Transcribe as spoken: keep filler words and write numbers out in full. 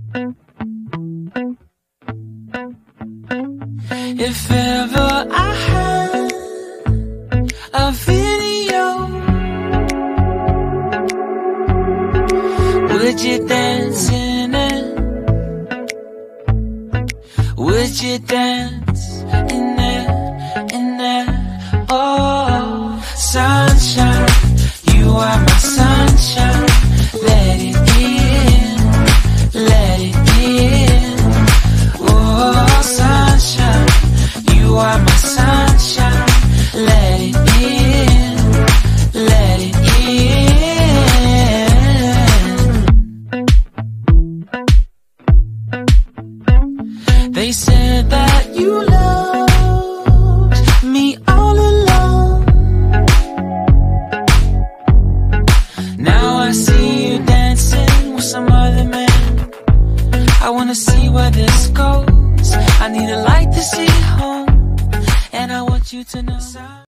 If ever I had a video, would you dance in it? Would you dance in it, in it? Oh, sunshine, you are my sunshine. Let it in, let it in. Oh, sunshine, you are my sunshine. Let it in, let it in. They said that you loved me all along. Now I see you dancing with some other man. I wanna see where this goes. I need a light to see home, and I want you to know.